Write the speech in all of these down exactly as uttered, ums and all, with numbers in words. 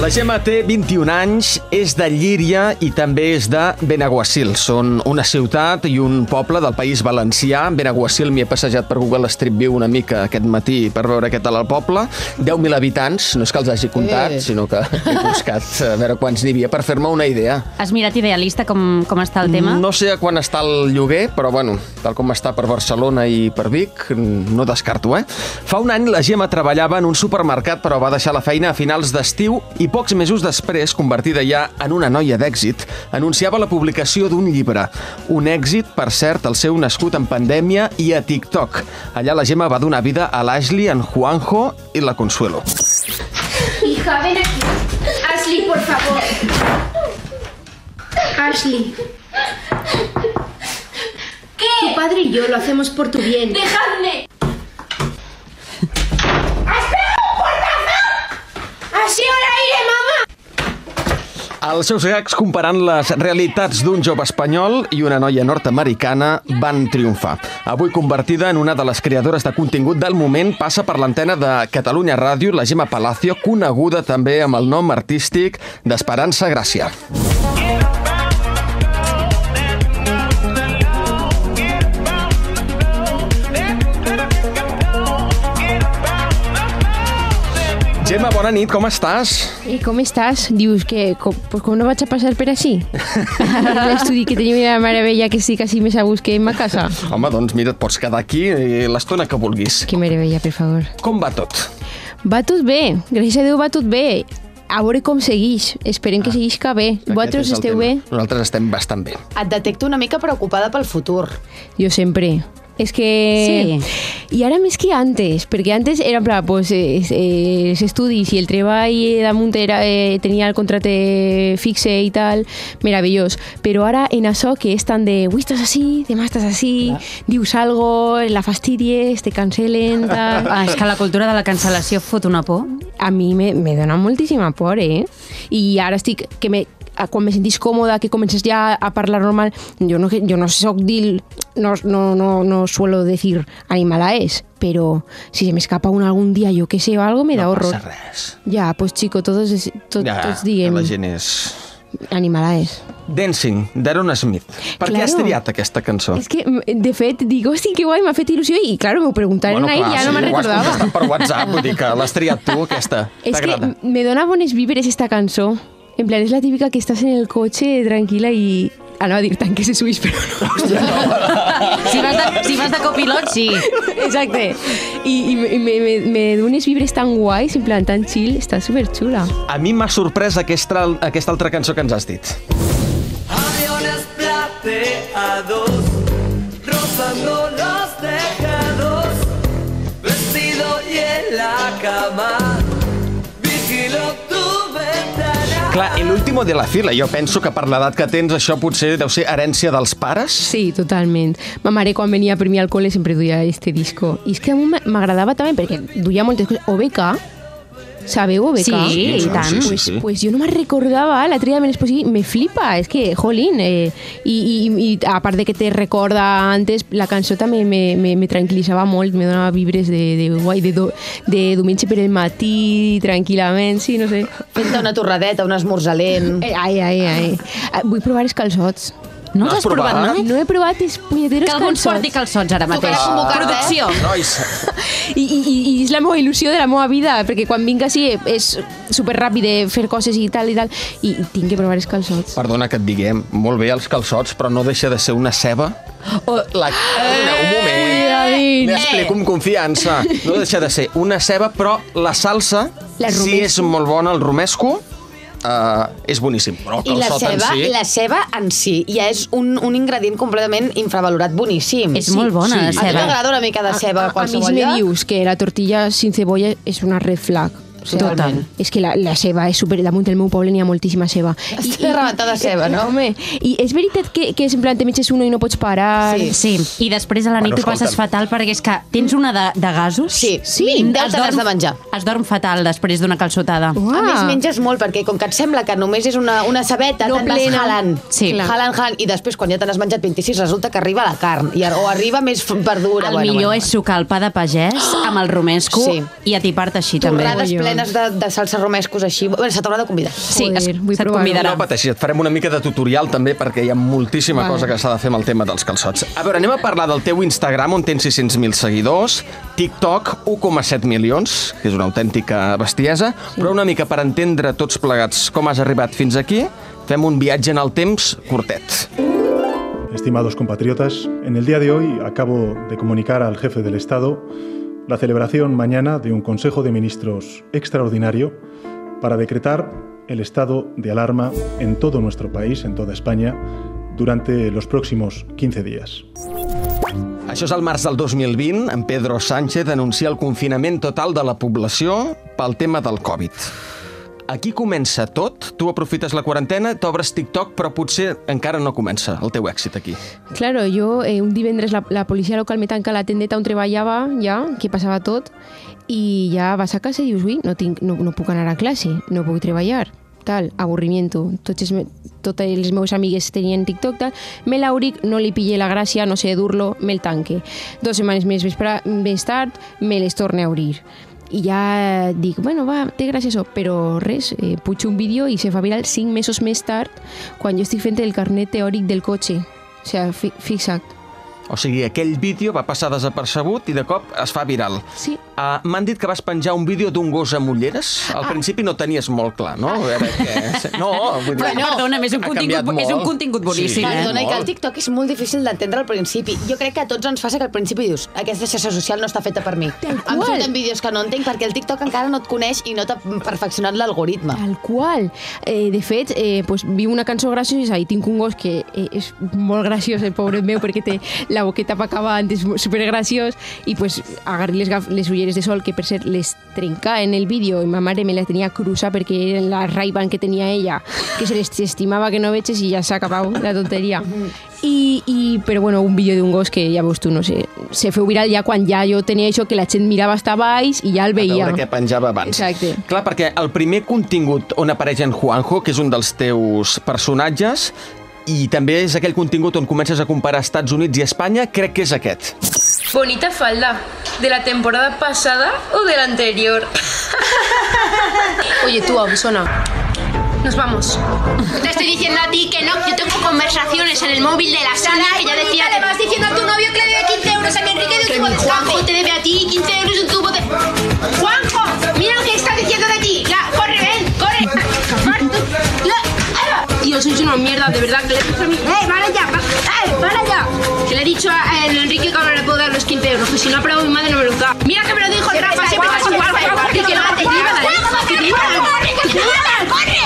La Gemma té vint-i-un anys, és de Llíria i també és de Benaguasil. Són una ciutat i un poble del País Valencià. Benaguasil m'hi he passejat per Google Street View una mica aquest matí per veure què tal el poble. deu mil habitants, no és que els hagi comptat, eh. sinó que he buscat a veure quants n'hi havia per fer-me una idea. Has mirat Idealista com, com està el tema? No sé a quan està el lloguer, però bueno, tal com està per Barcelona i per Vic, no descarto, eh? Fa un any la Gemma treballava en un supermercat, però va deixar la feina a finals d'estiu i pocs mesos després, convertida ja en una noia d'èxit, anunciava la publicació d'un llibre. Un èxit, per cert, el seu nascut en pandèmia i a TikTok. Allà la Gemma va donar vida a l'Ashley, en Juanjo i la Consuelo. Hija, ven aquí. Ashley, por favor. Ashley. ¿Qué? Tu padre y yo lo hacemos por tu bien. ¡Dejadme! ¡Así ahora iré, mamá! Els seus gags comparant les realitats d'un jove espanyol i una noia nord-americana van triomfar. Avui convertida en una de les creadores de contingut del moment, passa per l'antena de Catalunya Ràdio la Gemma Palacio, coneguda també amb el nom artístic d'Esperança Gràcia. Gemma, bona nit, com estàs? I com estàs? Dius que com, pues com no vaig a passar per així? L'estudi que tenia una meravella que sí, quasi més a gust que en ma casa. Home, doncs mira, et pots quedar aquí l'estona que vulguis. Que meravella, per favor. Com va tot? Va tot bé, gràcies a Déu va tot bé. A veure com seguix. Esperem que seguix que bé. Vosaltres esteu bé? Nosaltres estem bastant bé. Et detecto una mica preocupada pel futur. Jo sempre. És que... Sí. I ara més que antes, perquè antes era en plan, pues, eh, eh, els estudis i el treball damunt era, eh, tenia el contracte fixe i tal, meravellós. Però ara en això que és tan de avui estàs així, demà estàs així, clar, dius algo, la fastidies, te cancelen, tal... Ah, és que la cultura de la cancel·lació fot una por. A mi me, me dona moltíssima por, eh? I ara estic... que me, quan me sentís còmoda, que comences ja a parlar normal, jo no, jo no soc dir, no, no, no, no suelo decir animala es, pero si se me escapa una algún día, yo que sé, o algo, me da no horror. No passa res. Ja, pues chico, todos, tot, ja, tots diguem... la gent és... Animala es. Dancing, d'Aaron Smith. Per claro. Què has triat aquesta cançó? És que, de fet, dic, hosti, que guai, m'ha fet il·lusió i, claro, m'ho preguntaren bueno, ahir, clar, ja sí, no me'n recordava. Ho has contestat per WhatsApp, vull dir que l'has triat tu, aquesta. És que t'agrada? me dona bones víveres esta cançó. En plan, és la típica que estàs en el cotxe tranquil·la i... Anava a dir tant que se subís, però no. Hòstia, no. Si vas de, si vas de copilot, sí. Exacte. I, i me, me, me dones vibres tan guais, en plan tan chill, està superxula. A mi m'ha sorprès aquesta, aquesta altra cançó que ens has dit. Aviones plateados, rozando los tejados, vestido y en la cama, vigilo tu ventana. Clar, i l'último de la fila. Jo penso que per l'edat que tens això potser deu ser herència dels pares. Sí, totalment. Ma mare quan venia per mi al col·le sempre duia este disco. I és que a mi m'agradava també perquè duia moltes coses. O B K, sabeu O B K? Sí, i tant. Sí, sí, Pues, sí. pues jo no me'n recordava, l'altre dia me l'exposi, me flipa, és que, jolín, eh, i, i, i a part de que te recorda antes, la cançó també me, me, me tranquil·litzava molt, me donava vibres de, de guai, de, do, de diumenge per el matí, tranquil·lament, sí, no sé. Fent-te una torradeta, un esmorzar lent. Eh, ai, ai, ai. Vull provar els calçots. No Has t'has provat provat? mai? No he provat els puñeteros Que algú ens calçots. porti calçots ara mateix. Tocarà convocar-te, Producció. Nois, I, i, i és la meva il·lusió de la meva vida, perquè quan vinc així és superràpid de fer coses i tal i tal, i tinc que provar els calçots. perdona que et diguem, molt bé els calçots, però no deixa de ser una ceba. Oh. La... Eh, un moment. Cuidadín. M'explico amb confiança. No deixa de ser una ceba, però la salsa, La si és romesco. molt bona, el romesco, Uh, és boníssim, però el I la calçot en ceba, si... la ceba en si ja és un, un ingredient completament infravalorat boníssim. És molt bona, la A tu ceba. t'agrada una mica de ceba a, a, a mi qualsevol si me lloc? dius que la tortilla sin cebolla és una red flag. Total. És que la, la ceba és super... Damunt del meu poble n'hi ha moltíssima ceba. Està rebentada de ceba, no? Home, i és veritat que, que és en plan, te menges uno i no pots parar... Sí. Sí, i després a la nit Bueno, t'ho passes escolta'm. fatal perquè és que tens una de, de gasos. Sí, Sí, mínim deu es t'has dorm- de menjar. Es dorm fatal després d'una calçotada. Uah. A més, menges molt, perquè com que et sembla que només és una, una cebeta, No te'n vas plena. jalant. Sí. Jalant, jalant, i després, quan ja te n'has menjat vint-i-sis, resulta que arriba la carn, i, o arriba més f- verdura. El bueno, millor bueno. és sucar el pa de pagès amb el romesco Sí. i atipar-te així també. Torrades Jo. plenes de, de salsa romescos així. Bé, se t'haurà de convidar. Sí, Joder, es, vull se't provar-ho. convidarà. No pateixis, et farem una mica de tutorial també perquè hi ha moltíssima Vale. cosa que s'ha de fer amb el tema dels calçots. A veure, anem a parlar del teu Instagram on tens sis-cents mil seguidors, TikTok u coma set milions, que és una autèntica bestiesa, sí. Però una mica per entendre tots plegats com has arribat fins aquí, fem un viatge en el temps curtet. Estimados compatriotas, en el día de hoy acabo de comunicar al jefe del Estado la celebración mañana de un Consejo de Ministros extraordinario para decretar el estado de alarma en todo nuestro país, en toda España, durante los próximos quince días. Això és el març del dos mil vint. En Pedro Sánchez anuncia el confinament total de la població pel tema del Covid. Aquí comença tot. Tu aprofites la quarantena, t'obres TikTok, però potser encara no comença el teu èxit aquí. Claro, jo eh, un divendres la, la policia local me tanca la tendeta on treballava, ja, que passava tot, i ja vas a casa i dius, ui, no, tinc, no, no puc anar a classe, no puc treballar, tal, avorrimiento. Tots els, totes les meves amigues tenien TikTok, tal. Me l'Auric no li pille la gràcia, no sé dur-lo, me'l tanque. Dos setmanes més, més tard, me les torne a obrir. I ja dic, bueno, va, té gràcia això, però res, eh, puig un vídeo i se fa viral cinc mesos més tard quan jo estic fent el carnet teòric del cotxe. O sigui, fi, fixa't. O sigui, aquell vídeo va passar desapercebut i de cop es fa viral. Sí. Uh, M'han dit que vas penjar un vídeo d'un gos amb ulleres. Al principi no tenies molt clar, no? A veure què... No, vull dir... Però no, perdona, és un, ha contingut, canviat és un molt. contingut boníssim. Sí, eh? Perdona, i que el molt. TikTok és molt difícil d'entendre al principi. Jo crec que a tots ens passa que al principi dius aquesta xarxa social no està feta per mi. Tal Em qual. surten vídeos que no entenc perquè el TikTok encara no et coneix i no t'ha perfeccionat l'algoritme. Tal qual. Eh, de fet, eh, pues, viu una cançó graciosa i tinc un gos que eh, és molt graciós, el pobre meu, perquè té la boqueta pa acabar antes supergraciós i pues, agarré les, gaf- les ulleres de sol, que per cert les trencà en el vídeo i ma mare me les tenia cruza perquè eren la Ray-Ban que tenia ella, que se les estimava que no veges i ja s'ha acabat la tonteria. I, i, però bueno, un vídeo d'un gos que ja veus tu, no sé, se feu viral ja quan ja jo tenia això que la gent mirava hasta baix i ja el A veia. veure què penjava abans. Exacte. Clar, perquè el primer contingut on apareix en Juanjo, que és un dels teus personatges, i també és aquell contingut on comences a comparar Estats Units i Espanya, crec que és aquest. Bonita falda. ¿De la temporada pasada o de la anterior? Oye, tú, abusona. Nos vamos. Te estoy diciendo a ti que no. Yo tengo conversaciones en el móvil de la sala que ya decía... Le vas diciendo a tu novio que le debe quince euros a mi Enrique de un tubo de escape. Juanjo te debe a ti quince euros de un tubo de... ¡Juanjo! Mira lo que está diciendo de ti. La, corre, ven, corre. Tío, sois una mierda, de verdad. Que le he dicho a mi... ¡Eh, para allá! ¡Eh, para allá! Que le he dicho a el Enrique que ahora le puedo dar los quince euros. Que si no ha pagado mi madre no me los da. Mira que me lo dijo el Rafa, siempre vas igual, Juanjo, que no te llevan, que te llevan, corre, que te llevan, corre.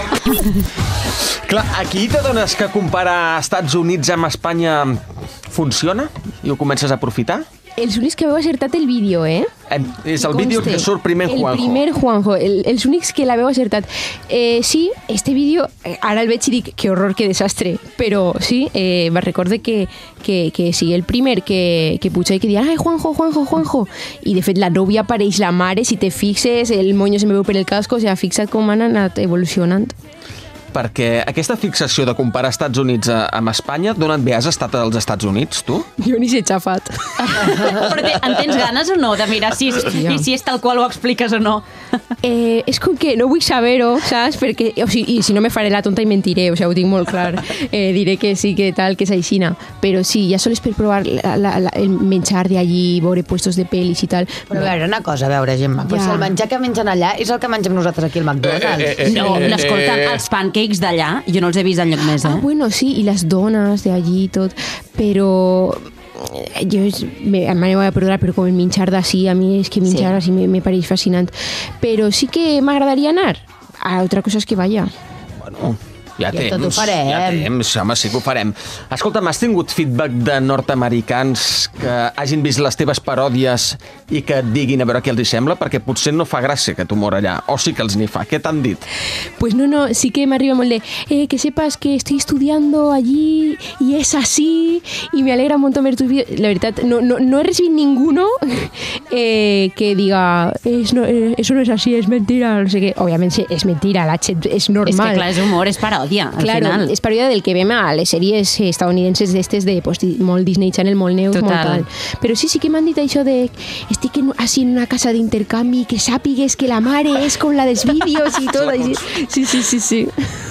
Clar, aquí t'adones que comparar Estats Units amb Espanya funciona i ho comences a aprofitar? Els únics que veu acertat el vídeo, eh? Eh, És el vídeo que surt primer en Juanjo. El primer Juanjo, el, els únics que la veu acertat. Eh, sí, este vídeo, eh, ara el veig i dic, que horror, que desastre, però sí, eh, me recorde que, que, que sí, el primer que, que puja i que diu, ai, Juanjo, Juanjo, Juanjo, i de fet la nòvia apareix la mare, si te fixes, el moño se me veu per el casco, o sigui, fixa't com han anat evolucionant. Perquè aquesta fixació de comparar Estats Units a, amb Espanya, d'on et ve? Has estat als Estats Units, tu? Jo ni s'he xafat. Però te, en tens ganes o no de mirar si, i si és tal qual ho expliques o no? Eh, és com que no vull saber-ho, saps? Perquè, o sigui, i si no me faré la tonta i mentiré, o sigui, ho tinc molt clar. Eh, diré que sí, que tal, que és aixina. Però sí, ja sols per provar la, la, la, el menjar d'allí, veure puestos de pel·lis i tal. Però a veure, una cosa, a veure, Gemma, però Ja. si el menjar que mengen allà és el que mengem nosaltres aquí al McDonald's. Eh, eh, eh, No, eh, no, escolta, eh. els pancakes d'allà, jo no els he vist enlloc més, eh? Ah, bueno, sí, i les dones d'allí i tot, però eh, jo és, me, em aneu a perdonar, però com el menjar d'ací, a mi és que menjar Sí. sí. me, me pareix fascinant. Però sí que m'agradaria anar. A altra cosa és que vaya. Bueno, ja Ja temps. tot ho farem. Ja temps, home, sí que ho farem. Escolta, m'has tingut feedback de nord-americans que hagin vist les teves paròdies i que et diguin a veure què els hi sembla? Perquè potser no fa gràcia que tu mor allà, o sí que els n'hi fa. Què t'han dit? Pues no, no, sí que m'arriba molt de eh, que sepas que estoy estudiando allí y es así y me alegra un montón ver tus vídeos. La verdad, no, no, no he recibido ninguno eh, que diga es, no, eh, eso no es así, es mentira, no sé qué. Obviamente es mentira, la chat es normal. És que clar, és humor, és paròdia. paròdia, al claro, final. és paròdia del que vem a les sèries estadounidenses d'estes de pues, molt Disney Channel, molt neus, Total. molt tal. Però sí, sí que m'han dit això de estic en, així en una casa d'intercanvi, que sàpigues que la mare és com la dels vídeos i tot. Així. Sí, sí, sí, sí.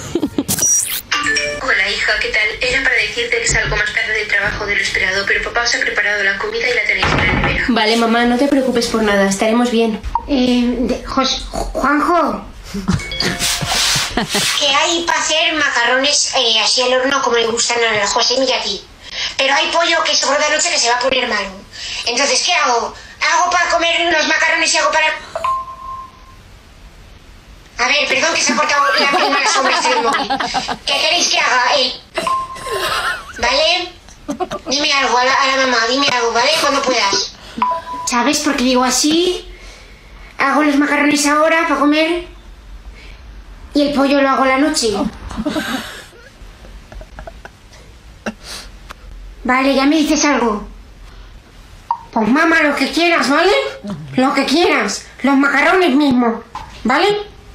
Hola hija, ¿qué tal? Era para decirte que salgo más tarde del trabajo de lo esperado, pero papá os ha preparado la comida y la tenéis en la nevera. Vale, mamá, no te preocupes por nada, estaremos bien. Eh, de- Jos- Juanjo. Que hay para hacer macarrones eh, así al horno como le gustan a José y a ti. Pero hay pollo que sobró de anoche que se va a poner malo. Entonces, ¿qué hago? ¿Hago para comer los macarrones y hago para...? A ver, perdón que se ha cortado la prima la sombra del móvil. ¿Qué queréis que haga? Eh, ¿Vale? Dime algo a la, a la mamá, dime algo, ¿vale? Cuando puedas. ¿Sabes? Porque digo así... Hago los macarrones ahora para comer... Y el pollo lo hago la noche. Vale, ya me dices algo. Pues mamá, lo que quieras, ¿vale? Lo que quieras. Los macarrones mismo, ¿vale?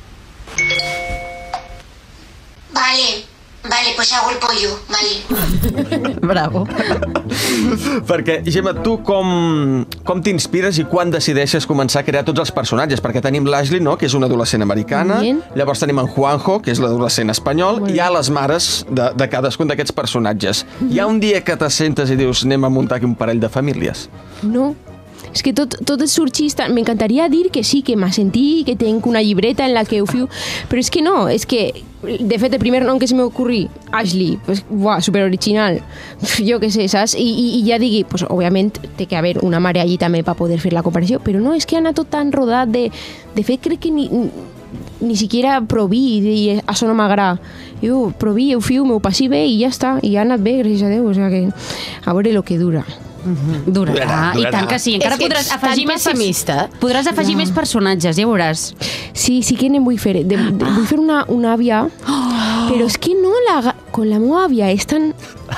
Vale, vale, pues hago el pollo, vale. Bravo. Perquè, Gemma, tu com, com t'inspires i quan decideixes començar a crear tots els personatges? Perquè tenim l'Ashley, no?, que és una adolescent americana, Bien. llavors tenim en Juanjo, que és l'adolescent espanyol, i hi ha les mares de, de cadascun d'aquests personatges. Hi ha un dia que t'assentes i dius anem a muntar aquí un parell de famílies? No. És que tot, tot és surgista. M'encantaria dir que sí, que m'assentí, que tenc una llibreta en la que ho fiu, però és que no, és que, de fet, el primer nom que se m'ocorri, Ashley, pues, buah, superoriginal, jo què sé, saps? I, i, i ja digui, pues, òbviament, té que haver una mare allí també per poder fer la comparació, però no, és que ha anat tot tan rodat de... De fet, crec que ni, ni siquiera provi i això no m'agrada. Jo provi, ho fiu, m'ho passi bé i ja està, i ha anat bé, gràcies a Déu, o sea que a veure lo que dura. Mm-hmm. Durarà, Durarà, i durarà. tant que sí. Encara És que podràs ets afegir tan més... pers- pessimista. Podràs afegir més personatges, ja veuràs. Sí, sí que ne vull fer. De, de, vull fer una, una àvia, però és que no, la, con la meva àvia és tan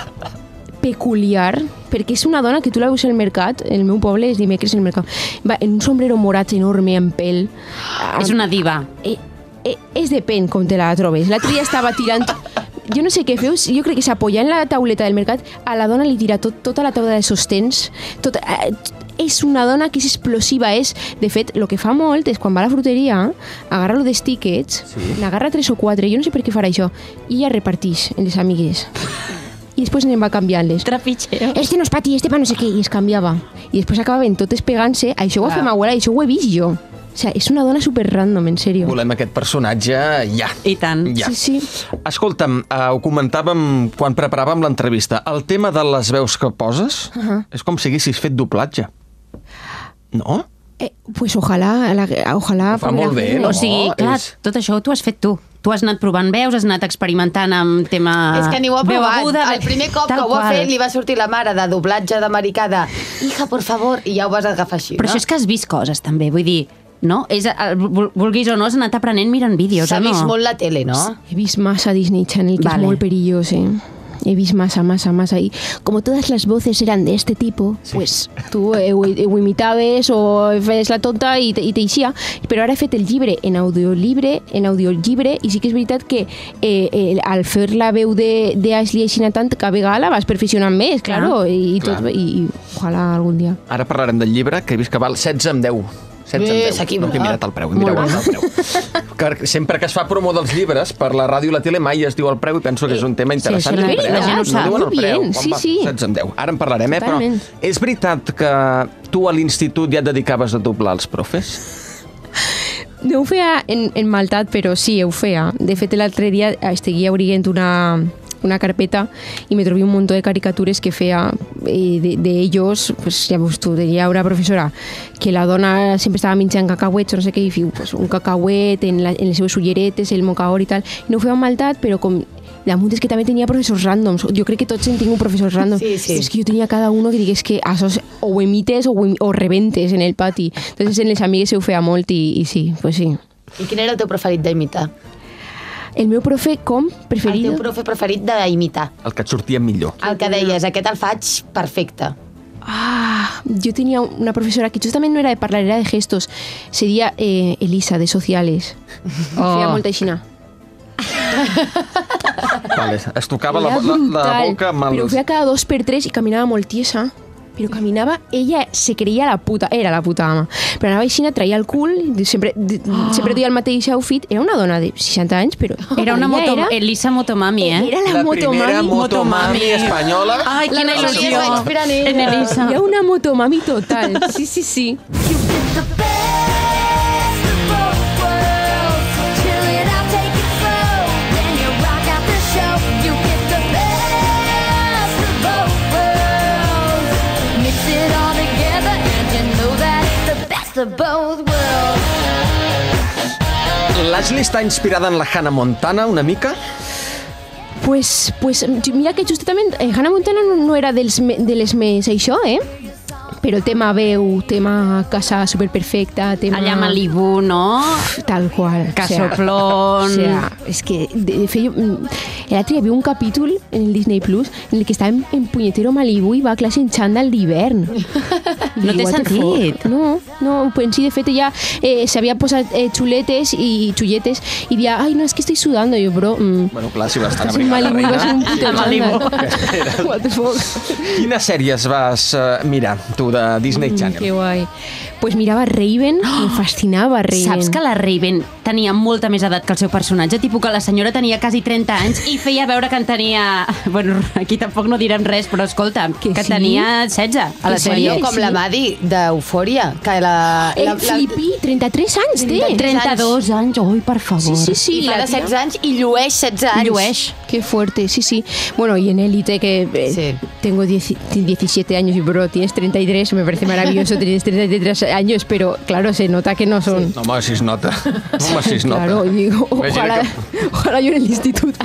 peculiar, perquè és una dona que tu la veus al mercat, el meu poble és dimecres al mercat, va en un sombrero morat enorme amb pèl. És una diva. Eh, eh, és depèn com te la trobes. L'altre dia estava tirant... Jo no sé què feus, jo crec que s'apoya en la tauleta del mercat, a la dona li tira tot, tota la taula de sostens, tot, eh, és una dona que és explosiva, és, de fet, el que fa molt és quan va a la fruteria, agarra lo dels tiquets, sí. n'agarra tres o quatre, jo no sé per què farà això, i ja repartix en les amigues. I després anem va canviant-les. Trapitxero. Este no és pa ti, este pa no sé què, i es canviava. I després acabaven totes pegant-se, això ho va fer ma abuela, això ho he vist jo. O sea, és una dona super random, en sèrio. Volem aquest personatge ja. I tant. Ja. Sí, sí. Escolta'm, uh, ho comentàvem quan preparàvem l'entrevista. El tema de les veus que poses uh -huh. és com si haguessis fet doblatge. No? Eh, pues ojalà, la, ojalà... Ho fa molt bé, no? O sigui, clar, és- tot això t'ho has fet tu. Tu has anat provant veus, has anat experimentant amb tema... És que ni ho ha veu provat. aguda, el primer cop tal que ho ha qual. fet li va sortir la mare de doblatge d'americà de hija, por favor, i ja ho vas agafar així, Però no? això és que has vist coses, també. Vull dir, no? És, el, vul- vulguis o no, has anat aprenent mirant vídeos, S'ha o no? vist molt la tele, no? He vist massa Disney Channel, que Vale. es molt perillós, eh? He vist massa, massa, massa. Y como todas las voces eran de este tipo, sí. pues tú eh, ho, ho imitaves o fes la tonta i te, i t'eixia. Però ara he fet el llibre en audiollibre, en audiollibre, i sí que és veritat que eh, eh, al fer la veu d'Ashley així tant, cada vegada la vas perfeccionant més, claro, i, i, tot, Clar. i, i ojalà algun dia. Ara parlarem del llibre, que he vist que val setze amb deu. setze Bé, amb deu. s'equivoca. No, que he mirat el preu, he mirat el preu. Que sempre que es fa promo dels llibres, per la ràdio i la tele mai es diu el preu i penso que és un tema interessant. això no el és preu. veritat, No ho sap. diuen el Molt preu. bien, Quan sí, va? sí. setze amb deu. Ara en parlarem, eh? Però Totalment. és veritat que tu a l'institut ja et dedicaves a doblar els profes? No ho feia en, en maltat, però sí, ho feia. De fet, l'altre dia estiguia obrint una, una carpeta i me trobé un munt de caricatures que feia eh, de, de ellos, pues ja veus tu, tenia una professora que la dona sempre estava menjant cacauets o no sé què, i fiu, pues, un cacauet en, la, en les seves ulleretes, el mocaor i tal. I no ho feia amb maltat, però com damunt és que també tenia professors ràndoms. Jo crec que tots hem tingut professors ràndoms. Sí, sí. És que jo tenia cada uno que digués que això és, o ho imites o, ho, im- o rebentes en el pati. Entonces en les amigues se ho feia molt i, i sí, pues sí. I quin era el teu preferit d'imitar? El meu profe, com? El Preferido? teu profe preferit d'imitar. El que et sortia millor. El que deies, aquest el faig perfecte. Ah, yo tenía una profesora que justamente no era de parlar, era de gestos. Sería eh, Elisa, de Sociales. Oh. Feia molta aixina. Vale, es tocava la, Era la, la brutal, boca amb però ho els... feia cada dos per tres i caminava molt tiesa. Però caminava, ella se creia la puta, era la puta ama. Però anava així, traia el cul, sempre, oh. sempre duia el mateix outfit. Era una dona de seixanta anys, però... Era una moto, era, Elisa Motomami, eh? Era la, La motomami. primera motomami espanyola. Ai, quina il·lusió. En Elisa. Era una motomami total. Sí, sí, sí. L'Ashley està inspirada en la Hannah Montana, una mica? Pues, pues mira que justament eh, Hannah Montana no, no era dels, me- de les més això, eh? Però tema veu, tema casa superperfecta, tema... Allà a Malibu, no? Tal qual. Casoplón. O sea, es que de, de fet, jo, mm, l'altre dia vi un capítol en el Disney Plus en el que estava en, en punyetero Malibu i va a classe en xandall d'hivern. No té sentit. No, no, pues sí, de fet ella eh, s'havia posat eh, xuletes i xulletes i dia, ai, no, és que estoy sudando. I jo, bro... Mm, Bueno, clar, si vas estar a en Brigada Malibu va ser un Reina. puto A Malibu. xandall. What the fuck? Quines sèries vas uh, mirar, tu, de Disney Channel? Que guai. Pues mirava Raven, oh, me fascinava Raven. Saps que la Raven tenia molta més edat que el seu personatge? Tipus que la senyora tenia quasi trenta anys i feia veure que en tenia... Bueno, aquí tampoc no direm res, però escolta, que, que sí? tenia setze a la Que sèrie. sí, com sí. la Madi d'Eufòria, que la... Eh, la, la Flippy, trenta-tres anys té. trenta-dos anys, oi, per favor. Sí, sí, sí. I fa la de tia- setze anys i llueix setze anys. Llueix. Qué fuerte, sí, sí. Bueno, y en Élite, que eh, Sí. tengo diez, diecisiete años y, bro, tienes treinta y tres, me parece maravilloso, tienes treinta y tres años, pero claro, se nota que no son... No, home, si es nota. Home, si es nota. Claro, y digo, Imagina ojalá, que- ojalá yo en el instituto.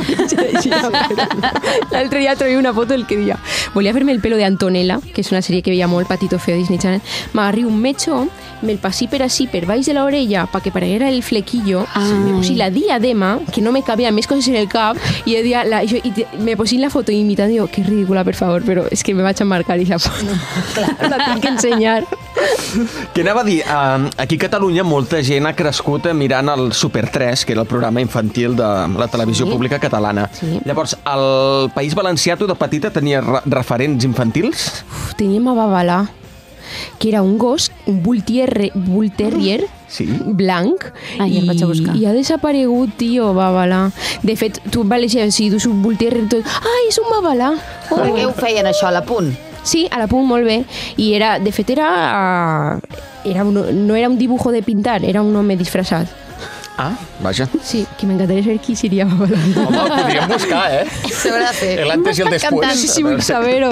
L'altre dia trobo una foto del que dia volia fer-me el pelo de Antonella, que és una sèrie que veia molt, Patito Feo, Disney Channel. M'agarré un metxó, me'l passí per així, per baix de l'orella, pa que pareguera el flequillo, me posí la diadema, que no me cabía més coses en el cap, i, dia, la, jo, i te- me posí la foto imitant, digo, que ridícula, per favor, però és que me vaig emmarcar i la foto. La tinc que ensenyar. Què anava a dir? Uh, aquí a Catalunya molta gent ha crescut mirant el Super tres, que era el programa infantil de la televisió Sí. pública catalana. Sí. Llavors, al País Valencià, tu de petita tenies re referents infantils? Uf, teníem a Babalà, que era un gos, un bull terrier, bull terrier Sí. blanc, Ai, el vaig a buscar. i ha desaparegut, tio, Babalà. De fet, tu en València, si dus un bull terrier, tot, ai, és un Babalà. Oh. Per què ho feien això, a la punt? Sí, a la punt molt bé. I era, de fet, era, era un, no era un dibujo de pintar, era un home disfressat. Ah, vaja. Sí, que m'encantaria saber qui seria Babalà. Home, el podríem buscar, eh? S'haurà de fer. El antes i el después. Sí, sí, vull saber-ho.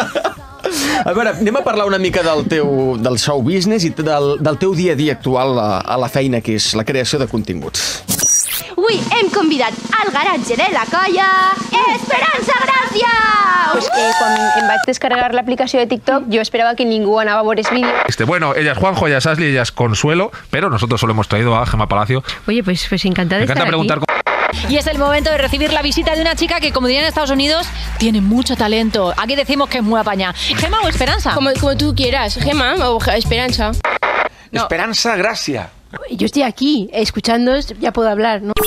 A veure, anem a parlar una mica del teu del show business i del, del teu dia a dia actual a, a la feina, que és la creació de continguts. Avui hem convidat al garatge de la colla Esperança Gràcia! Pues eh, quan em vaig descarregar l'aplicació de TikTok, yo esperaba que ningú anava a veure els vídeos. Este, bueno, ella es Juanjo, ella es Ashley, ella es Consuelo, pero nosotros solo hemos traído a Gemma Palacio. Oye, pues, pues encantada Me de encanta estar preguntar aquí. Y es el momento de recibir la visita de una chica que, como dirían en Estados Unidos, tiene mucho talento. Aquí decimos que es muy apañada. ¿Gemma o Esperanza? Como, como tú quieras, Gemma o Esperanza. No. Esperanza Gracia. Yo estoy aquí, escuchándoos, ya puedo hablar, ¿no?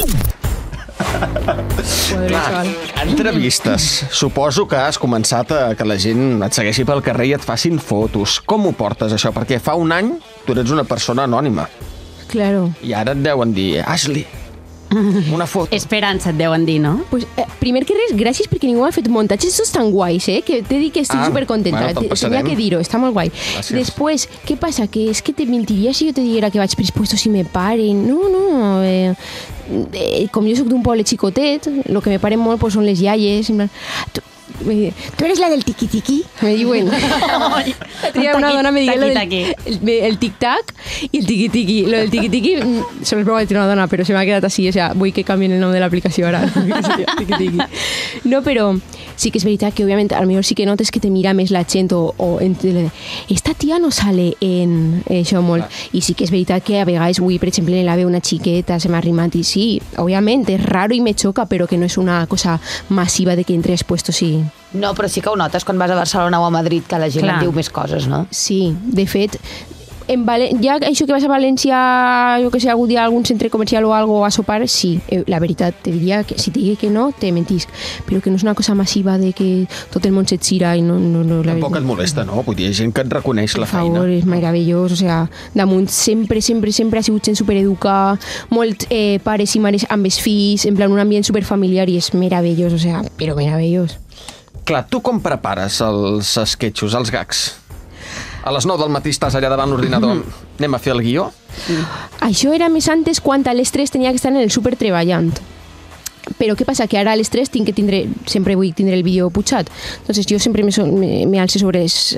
Clar, entrevistes. Suposo que has començat a que la gent et segueixi pel carrer i et facin fotos. Com ho portes, això? Perquè fa un any tu eres una persona anònima. Claro. I ara et deuen dir, Ashley, una foto. Esperança et deuen dir, no? Pues, eh, primer que res, gràcies perquè ningú ha fet muntatges estos tan guais, eh? Que t'he dit que estic Ah, supercontenta. bueno, te'l Te- passarem. Tenía que dir-ho, està molt guai. Gràcies. Después, ¿qué pasa? Que es que te mentiría si yo te dijera que vaig predispuesto si me paren. No, no. Eh, eh, com jo soc d'un poble xicotet, el que me paren molt pues, són les iaies. En plan, tu, me diuen, ¿tú eres la del tiqui-tiqui? Me diuen. Tenia una dona, me digué lo del, el, el tic-tac i el tiqui-tiqui. Lo del tiqui-tiqui, mm, se lo provo a decir una dona, pero se me ha quedado así. O sea, vull que canvien el nom de l'aplicació ara. Tiqui-tiqui. No, però sí que és veritat que, òbviament, a lo mejor sí que notes que te mira més la gent o, o entre... Esta tia no sale en això molt. I sí que és veritat que a vegades, avui, per exemple, la veu una xiqueta, se m'ha arrimat i sí, òbviament, és raro i me xoca, però que no és una cosa massiva de que entre puesto sí. No, però sí que ho notes quan vas a Barcelona o a Madrid, que la gent Clar. et diu més coses, no? Sí, de fet, en Vale... ja això que vas a València, jo que sé, algun dia a algun centre comercial o algo a sopar, sí, eh, la veritat, te diria que si te digui que no, te mentisc, però que no és una cosa massiva de que tot el món se't gira i no... no, no la Tampoc et molesta, no? Vull dir, hi ha gent que et reconeix la feina. Per favor, és meravellós, o sea, damunt sempre, sempre, sempre ha sigut gent supereducada, molt eh, pares i mares amb els fills, en plan un ambient superfamiliar i és meravellós, o sea, però meravellós. Clar, tu com prepares els sketchos, els gags? A les nou del matí estàs allà davant l'ordinador. Anem a fer el guió? Això era més antes quan a les tres tenia que estar en el súper treballant. Però què passa? Que ara a les tres tinc que tindre, sempre vull tindre el vídeo putxat. Entonces jo sempre me, me, me alce sobre... Si,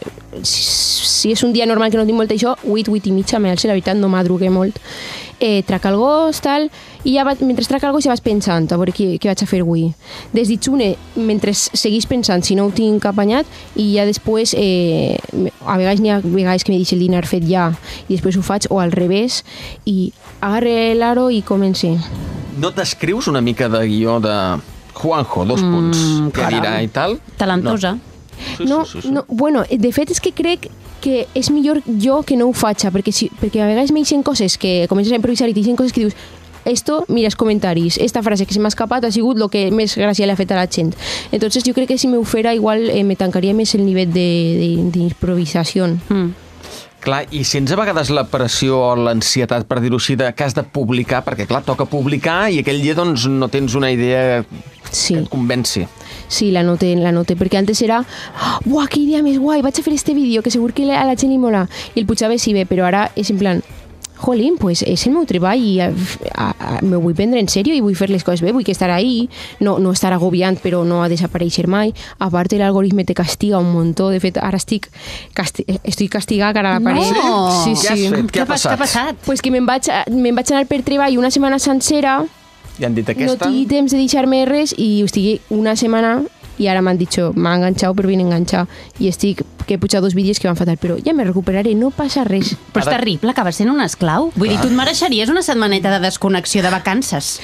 si és un dia normal que no tinc molt això, huit, huit i mitja, me alce, la veritat, no madrugué molt. Eh, trac el gos, tal, i ja va, mentre trac el gos ja vas pensant a veure què, què vaig a fer avui. Des d'Itsune, mentre seguís pensant si no ho tinc apanyat, i ja després, eh, a vegades n'hi ha vegades que me deixa el dinar fet ja, i després ho faig, o al revés, i agarre l'aro i comence. No t'escrius una mica de guió de Juanjo, dos punts, mm, què dirà i tal? Talentosa. No. Sí, no, sí, sí, sí. no, bueno, de fet és que crec que és millor jo que no ho faig, perquè, si, perquè a vegades m'eixen coses que comences a improvisar i t'eixen coses que dius esto, mira els comentaris, esta frase que se m'ha escapat ha sigut el que més gràcia li ha fet a la gent. Entonces jo crec que si m'ho fera igual eh, me tancaria més el nivell d'improvisació. Mm. Clar, i sents a vegades la pressió o l'ansietat, per dir-ho així, de que has de publicar, perquè clar, toca publicar i aquell dia doncs no tens una idea sí. que et convenci. Sí, la noté, la noté, perquè antes era uah, que idea més guai, vaig a fer este vídeo que segur que a la gent li mola, i el potser sí bé, però ara és en plan jolín, pues és el meu treball i a, a, a, me vull prendre en sèrio i vull fer les coses bé, vull que estar ahí, no, no estar agobiant però no a desaparèixer mai. A part l'algoritme te castiga un muntó, de fet ara estic casti estic castigada cara a la paret. No! Sí, Què has sí. fet? Què ha passat? Què ha passat? Pues que me'n vaig, me'n vaig anar per treball una setmana sencera, I han dit no aquesta? tinc temps de deixar-me res i estigui una setmana i ara m'han dit, m'ha enganxat per ben enganxar i estic, que he pujat dos vídeos que van fatal, però ja me recuperaré, no passa res. Però és terrible, acabes sent un esclau. Vull dir, tu et mereixeries una setmaneta de desconnexió de vacances.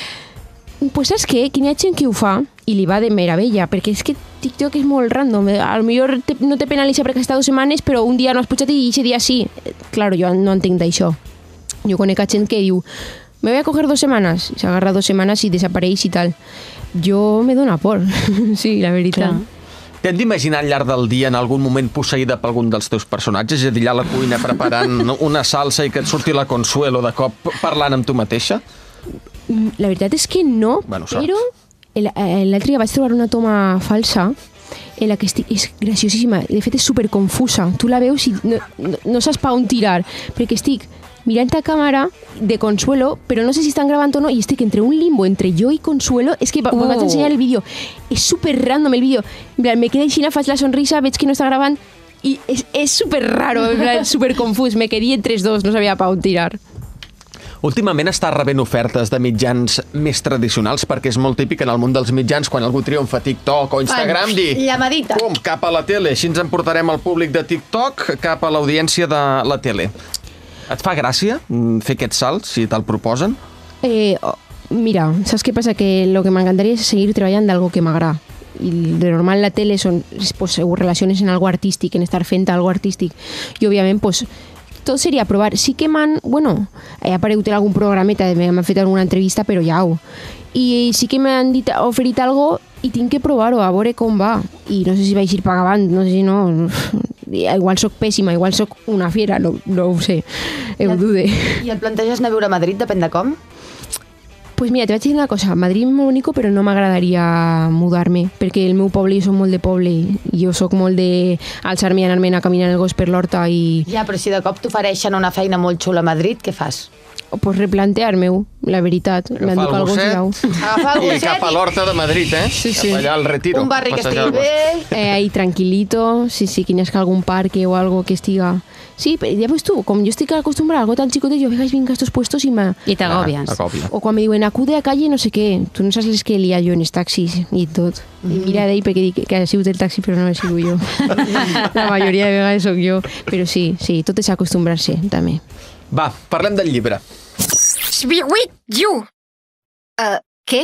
Pues saps què? Que n'hi ha gent que ho fa i li va de meravella, perquè és que TikTok és molt random. A lo millor te, no te penalitza perquè has estat dues setmanes, però un dia no has pujat i aquest dia sí. Claro, jo no entenc d'això. Jo conec gent que diu me voy a coger dos semanas, se agarra dos semanas y desapareix i tal. Jo me dona por, sí, la veritat. Clar. T'hem d'imaginar al llarg del dia en algun moment posseïda per algun dels teus personatges, és a dir, allà a la cuina preparant una salsa i que et surti la Consuelo de cop parlant amb tu mateixa? La veritat és que no, bueno, però l'altre dia vaig trobar una toma falsa en la que estic, és graciosíssima, de fet és superconfusa, tu la veus i no, no, no saps pa on tirar, perquè estic mirant a càmera de Consuelo, però no sé si estan gravant o no, i estic entre un limbo entre jo i Consuelo, és que uh. vaig ensenyar el vídeo, és super random el vídeo, me quedé així, faig la sonrisa, veig que no està gravant, i és, és super raro, super confús, me quedé entre els dos, no sabia pa on tirar. Últimament està rebent ofertes de mitjans més tradicionals, perquè és molt típic en el món dels mitjans, quan algú triomfa a TikTok o Instagram, dir llamadita. Pum, cap a la tele, així ens emportarem el públic de TikTok cap a l'audiència de la tele. Et fa gràcia fer aquest salt, si te'l proposen? Eh, oh, mira, saps què passa? Que el que m'encantaria és seguir treballant d'algo que m'agrada. I de normal la tele són, pues, relaciones en algo artístic, en estar fent algo artístic. I, òbviament, pues, tot seria provar. Sí que m'han, bueno, he aparegut en algun programeta, m'han fet alguna entrevista, però ja ho. I sí que m'han dit, oferit algo i tinc que provar-ho, a veure com va. I no sé si vaig ir pagant, no sé si no... Igual soc pèssima, igual soc una fiera, no, no ho sé, ho dude. I el planteges anar a viure a Madrid, depèn de com? Pues mira, te vaig dir una cosa, Madrid és molt bonic, però no m'agradaria mudar-me, perquè el meu poble, jo soc molt de poble, i jo soc molt de alçar-me i anar-me a caminar el gos per l'horta i... Ja, però si de cop t'ofereixen una feina molt xula a Madrid, què fas? Pues replantear-me-ho, la veritat. Agafar el gosset i cap a l'horta de Madrid, eh? Sí, sí. Cap allà al Retiro. Un barri que estigui bé. Eh, ahí tranquilito, sí, sí, que n'hi ha algun parque o algo que estiga... Sí, però ja veus tu, com jo estic acostumbrada a algo tan xicotet, jo a vegades vinc a estos puestos i me... I t'agobies. Ah, o quan me diuen acude a calle no sé què, tu no saps les que lia jo en els taxis i tot. Mm. I mira d'ell perquè dic que ha sigut el taxi però no he sigut jo. La majoria de vegades soc jo. Però sí, sí, tot és acostumbrar-se, també. Va, parlem del llibre. Sbiwit you. Uh, ¿Qué?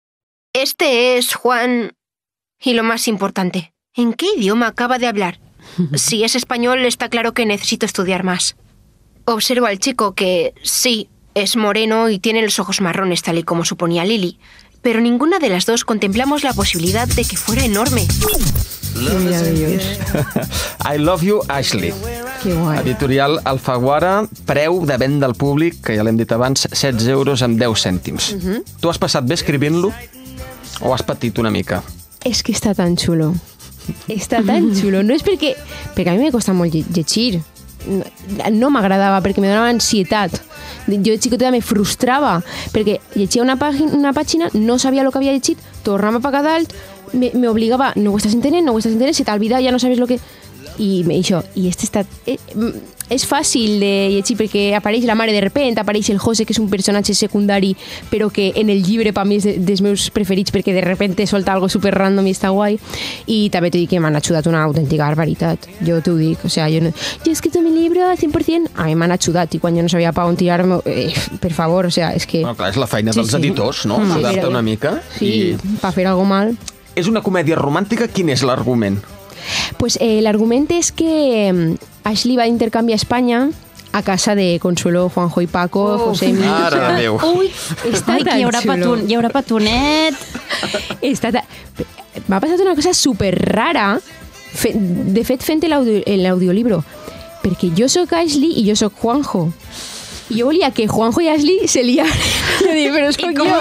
Este es Juan... Y lo más importante, ¿en qué idioma acaba de hablar? Si es español, está claro que necesito estudiar más. Observo al chico que, sí, es moreno y tiene los ojos marrones tal y como suponía Lily, pero ninguna de las dos contemplamos la posibilidad de que fuera enorme. I Love You, Ashley. Que guai. Editorial Alfaguara, preu de venda al públic, que ja l'hem dit abans, setze euros amb deu cèntims. Uh-huh. Tu has passat bé escrivint-lo o has patit una mica? És que està tan xulo. Està tan xulo. No és perquè... Perquè a mi me costa molt llegir. No, no m'agradava perquè me donava ansietat. Jo de xicoteta me frustrava perquè llegia una, pàgina, una pàgina, no sabia el que havia llegit, tornava a pagar dalt, me, me obligava, no ho estàs entenent, no ho estàs entenent, se t'olvida, ja no sabes lo que... I això, i este està... Eh, és fàcil de llegir perquè apareix la mare de repent, apareix el José, que és un personatge secundari, però que en el llibre per mi és de, dels meus preferits perquè de repente solta algo super random i està guai. I també t'ho dic que m'han ajudat una autèntica barbaritat. Jo t'ho dic, o sea, jo, no, jo he escrit mi llibre al cent per cent, a mi m'han ajudat i quan jo no sabia pa on tirar-me, eh, per favor, o sea, és que... Bueno, clar, és la feina Sí, dels sí. editors, no? Mm. Ajudar-te Sí. una mica. Sí, I... per fer algo mal. És una comèdia romàntica? Quin és l'argument? Pues eh, l'argument és que Ashley va d'intercanvi a Espanya a casa de Consuelo, Juanjo i Paco, Oh, José Emilio. mare de Déu. Ui, Està Ai, que tan hi haurà, xulo. patun, hi haurà petonet. Està ta... M'ha passat una cosa super rara, fe... de fet fent l'audio... l'audiolibro, perquè jo sóc Ashley i jo sóc Juanjo. I jo volia que Juanjo i Ashley se liaran. Jo dic, però sóc jo.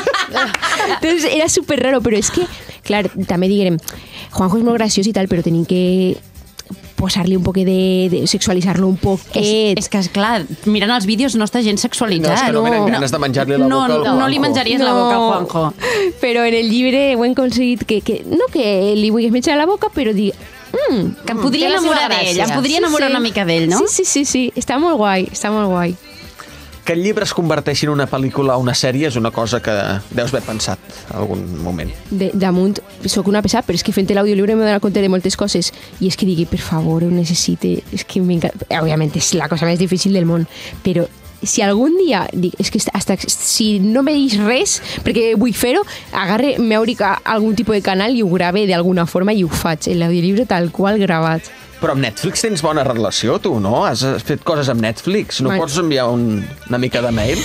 Entonces era super raro, però és que, clar, també diguem, Juanjo és molt graciós i tal, però tenim que posar-li un poc de, de sexualitzar-lo un poquet. És, és que, esclar, mirant els vídeos no està gens sexualitzat. No, és que no venen ganes de menjar-li la no, boca al no, Juanjo. no li menjaries la boca al Juanjo. Però en el llibre ho hem aconseguit que, que no que li vulguis menjar la boca, però dir... Mm, Que em podria té la seva enamorar d'ell, gràcia. em podria enamorar una mica d'ell, no? Sí, sí, sí, sí, està molt guai, està molt guai. Que el llibre es converteixi en una pel·lícula o una sèrie és una cosa que deus haver pensat en algun moment. De, damunt, sóc una pesada, però és que fent l'audiolibro m'he donat compte de moltes coses i és que digui, per favor, ho necessite, és que m'encanta, òbviament és la cosa més difícil del món, però si algun dia, dic, és que hasta, si no me dix res, perquè vull fer-ho, agarre, m'obri algun tipus de canal i ho grave d'alguna forma i ho faig, l'audiolibro tal qual gravat. Però amb Netflix tens bona relació, tu, no? Has fet coses amb Netflix. No Mai. pots enviar un, una mica de mail?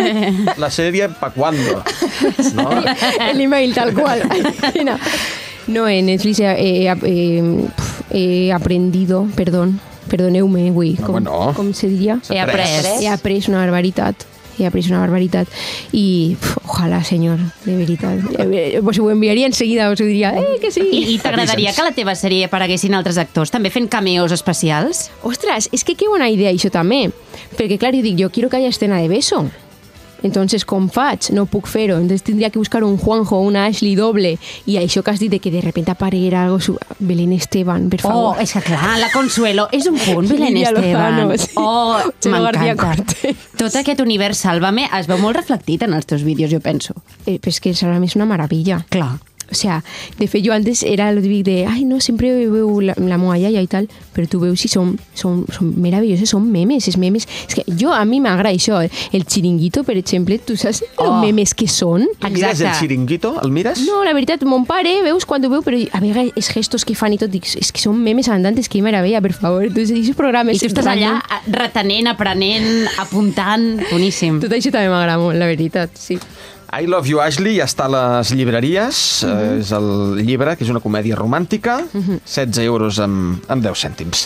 La sèrie pa cuando? No? L'email tal qual. No, no en Netflix he, he, he, he aprendido, perdón, perdoneu-me, avui, No, com, no. com se diria? S'ha He après. après. He après una barbaritat. He après una barbaritat. I, pf, ojalà, senyor, de veritat. Eh, Pues ho enviaria enseguida, us ho diria, eh, que sí. I, i t'agradaria que a la teva sèrie apareguessin altres actors, també fent cameos especials? Ostras, és que que bona idea això també. Perquè, clar, jo dic, jo quiero que haya escena de beso. Entonces, com faig? No puc fer-ho. Entonces tindria que buscar un Juanjo o una Ashley doble. I això que has dit de que de repente apareguera algo... Su... Belén Esteban, per favor. Oh, és que clar, la Consuelo és un punt, Belén Lidia Esteban. Lozano, sí. Oh, Chelo García m'encanta. Tot aquest univers Sálvame es veu molt reflectit en els teus vídeos, jo penso. Eh, però és que Sálvame és una meravella. Clar. O sea, de fet, jo antes era el típic de ai, no, sempre veu la, la meva iaia i tal, però tu veus si són, són, són meravelloses, són memes, és memes. És que jo, a mi m'agrada això, el Chiringuito, per exemple, tu saps oh. els memes que són? Tu mires el Chiringuito? El mires? No, la veritat, mon pare, veus quan ho veu, però a vegades els gestos que fan i tot, dic, és que són memes andantes, que meravella, per favor. Entonces, aquests programes... I tu estàs allà retenent, aprenent, apuntant, boníssim. Tot això també m'agrada molt, la veritat, sí. I Love You, Ashley ja està a les llibreries. Uh -huh. eh, és el llibre, que és una comèdia romàntica. Uh -huh. setze euros amb, amb deu cèntims.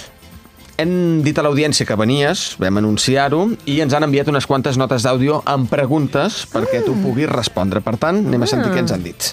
Hem dit a l'audiència que venies, vam anunciar-ho, i ens han enviat unes quantes notes d'àudio amb preguntes perquè tu puguis respondre. Per tant, anem a sentir què ens han dit.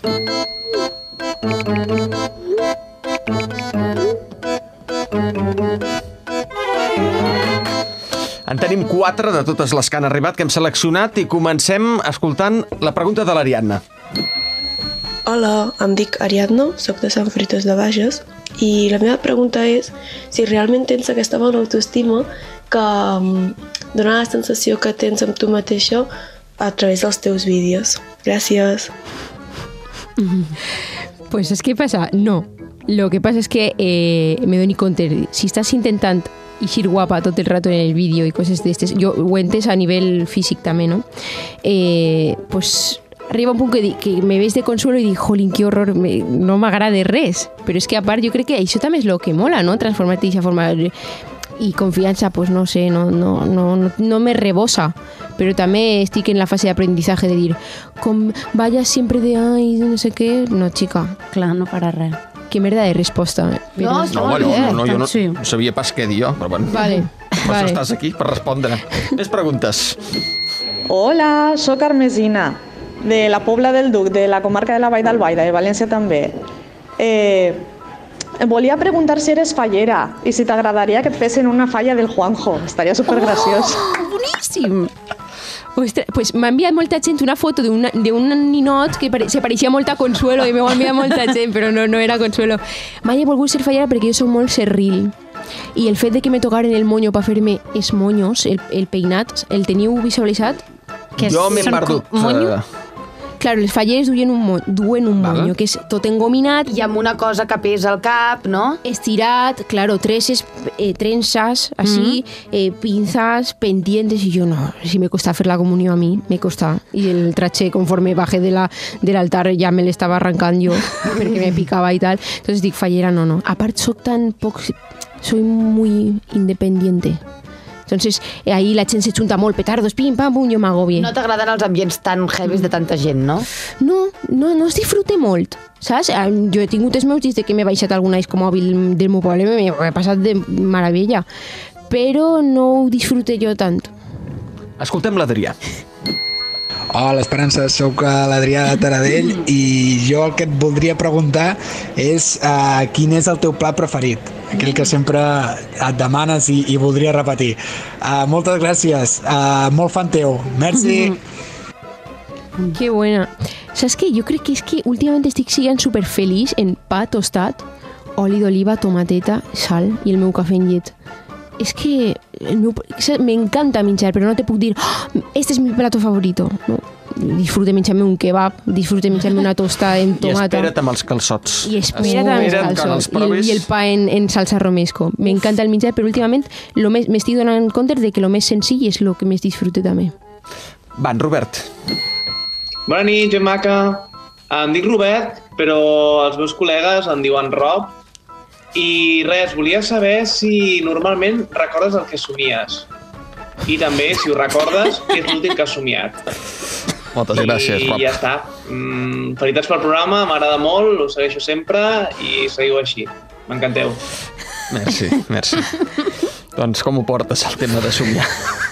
En tenim quatre de totes les que han arribat, que hem seleccionat, i comencem escoltant la pregunta de l'Ariadna. Hola, em dic Ariadna, soc de Sant Fruitós de Bages, i la meva pregunta és si realment tens aquesta bona autoestima que um, dona la sensació que tens amb tu mateixa a través dels teus vídeos. Gràcies. Pues es que pasa, no. Lo que pasa es que eh, me doy cuenta, si estás intentando eixir guapa tot el rato en el vídeo i coses d'estes, jo ho he entès a nivell físic també, no? Eh, pues arriba un punt que, dic, que me veig de Consuelo i dic, jolín, que horror, me, no m'agrada res. Però és que a part jo crec que això també és el que mola, no? Transformar-te d'aquesta forma. i confiança, pues no sé, no, no, no, no me rebosa, però també estic en la fase d'aprendizaje de dir, com vayas siempre de ay, no sé què, no, chica. Clar, no para res. Que merda de resposta. Però... No, no, bueno, no, no, jo no, sí. no sabia pas què dir jo, però bueno. Vale, per vale. això estàs aquí, per respondre. Més preguntes. Hola, sóc Armesina, de la Pobla del Duc, de la comarca de la Vall d'Albaida, de València també. Eh, volia preguntar si eres fallera i si t'agradaria que et fessin una falla del Juanjo. Estaria supergraciós. Oh, boníssim! Ostres, pues m'ha enviat molta gent una foto d'un ninot que pare, se pareixia molt a Consuelo i m'ho ha enviat molta gent, però no, no era Consuelo. Mai he volgut ser fallera perquè jo soc molt serril i el fet de que me tocaren el moño per fer-me els moños, el, el peinat, el teniu visualitzat? Que jo m'he perdut. Moño? Claro, les falleres duen un, mo duen un moño, que és tot engominat. I amb una cosa que pesa al cap, no? Estirat, claro, treses, eh, trenzas, así, mm. eh, pinzas, pendientes, y yo no, si me costa hacer la comunión a mí, me costa. Y el traché, conforme bajé de la, del altar, ya me le estaba arrancando yo, porque me picaba y tal. Entonces dic, fallera no, no. Aparte, soy tan poc... soy muy independiente. Entonces, ahí la gent se junta molt, petardos, pim, pam, pum, jo m'agobie. No t'agraden els ambients tan heavies de tanta gent, no? No, no, no es disfrute molt, saps? Jo he tingut els meus dies de que m'he baixat algun disco mòbil del meu poble, m'he passat de meravella, però no ho disfrute jo tant. Escoltem l'Adrià. Hola, Esperança, sóc l'Adrià de Taradell i jo el que et voldria preguntar és uh, quin és el teu plat preferit, aquell que sempre et demanes i, i voldria repetir. Uh, moltes gràcies, uh, molt fan teu. Merci. Que buena. Saps què? Jo crec que és que últimament estic sent superfeliç en pa tostat, oli d'oliva, tomateta, sal i el meu cafè en llet. És que m'encanta menjar, però no te puc dir oh, este és mi plato favorito. No. Disfrute menjar-me un kebab, disfrute menjar-me una tosta en tomata. I espera't amb els calçots. I espera't amb els calçots. I, el, I el pa en, en salsa romesco. M'encanta el menjar, però últimament m'estic donant compte de que el més senzill és el que més disfrute també. Van, Robert. Bona nit, gent maca. Em dic Robert, però els meus col·legues em diuen Rob. I res, volia saber si normalment recordes el que somies. I també, si ho recordes, què és l'últim que has somiat. Moltes gràcies, Rob. I ja està. Mm, felicitats pel programa, m'agrada molt, ho segueixo sempre i seguiu així. M'encanteu. Merci, merci. Doncs com ho portes, el tema de somiar?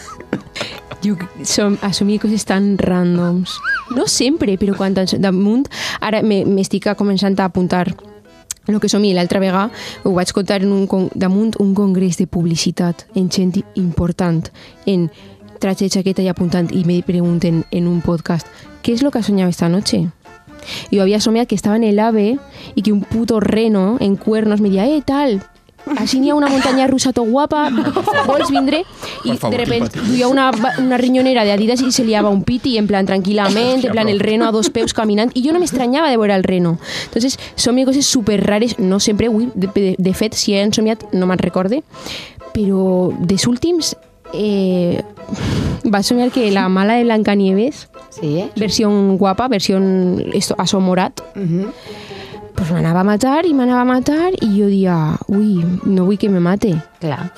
Jo som, assumir coses tan randoms. No sempre, però quan damunt... Ara m'estic començant a apuntar el que som i l'altra vegada ho vaig contar en un, damunt un congrés de publicitat en gent important, en traje de chaqueta i apuntant, i me pregunten en un podcast ¿qué es lo que has soñado esta noche? Yo había soñado que estaba en el AVE y que un puto reno en cuernos me decía eh, tal, así n'hi ha una muntanya russa tot guapa, vols vindre? I de repente duia una, una riñonera de Adidas i se liava un piti en plan tranquil·lament, en plan el reno a dos peus caminant, i jo no m'estranyava de veure el reno. Entonces, somia coses super rares, no sempre, ui, de, de, de fet, si he somiat no me'n recorde, però dels últims eh, va somiar que la mala de Blancanieves, sí, versió guapa, versió aso morat, uh-huh. Pues m'anava a matar i m'anava a matar i jo dia, ui, no vull que me mate. Clar.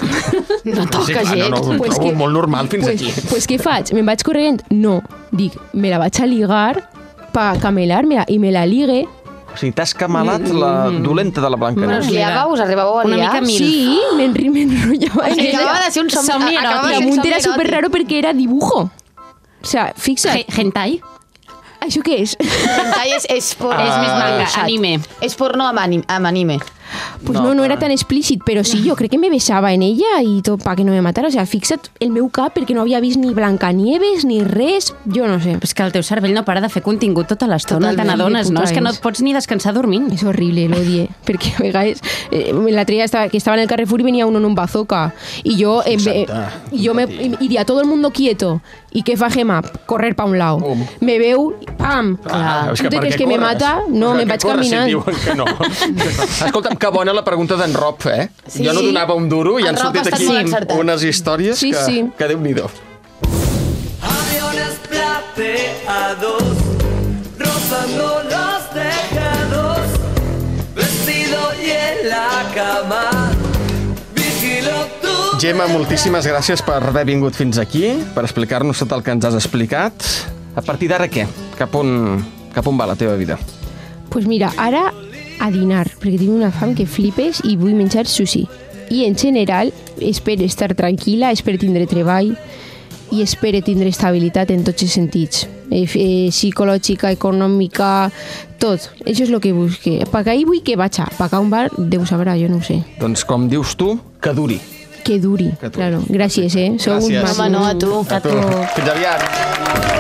No toca sí, gens. No, no, ho pues trobo que, molt normal fins pues, aquí. Pues què faig? Me'n vaig corrent? No. Dic, me la vaig a ligar pa camelar-me-la i me la ligue. O sigui, t'has camelat la dolenta de la Blancanieves. Us liàveu? Us arribàveu a liar? Una mica mil. Sí, m'enrotllava. O sigui, acabava de ser un somni, somni eròtic. La munt era super raro perquè era dibujo. O sea, fixa't. Hentai? Això què és? Hentai és, és, por, ah, és més manga, anime. És porno amb anime. Amb anime. Pues no, no, no era tan explícit, però sí, jo crec que me besava en ella i tot pa que no me matara. O sea, fixa't el meu cap perquè no havia vist ni Blancanieves ni res, jo no sé. És que el teu cervell no para de fer contingut tota l'estona, te n'adones, no? És que no et pots ni descansar dormint. És horrible, l'odie, perquè a vegades eh, l'altre dia estava, que estava en el Carrefour i venia uno en un bazooka i jo, eh, eh, jo me iria todo el mundo quieto. ¿Y qué fa Gemma? Correr pa un lado. Um. Me veu, pam. Ah, tu te creus que me mata? No, me vaig caminant. Si diuen que no. Escolta'm, que bona la pregunta d'en Rob, eh? Sí. Jo no donava un duro i han sortit aquí unes històries sí, que, sí. que Déu-n'hi-do. Aviones plateados rozando los tejados, vestido y en la cama vigilo Gemma, moltíssimes gràcies per haver vingut fins aquí, per explicar-nos tot el que ens has explicat. A partir d'ara, què? Cap on, cap on va la teva vida? Doncs pues mira, ara a dinar, perquè tinc una fam que flipes i vull menjar sushi. I en general espero estar tranquil·la, espero tindre treball i espero tindre estabilitat en tots els sentits. Eh, eh, psicològica, econòmica, tot. Això és el que busque. Pagar i vull que vaig a pagar un bar, Déu sabrà, jo no ho sé. Doncs com dius tu, que duri. Que duri, claro. Gràcies, eh? Sou Gràcies. un Home, no, a tu. A tu. Fins aviat.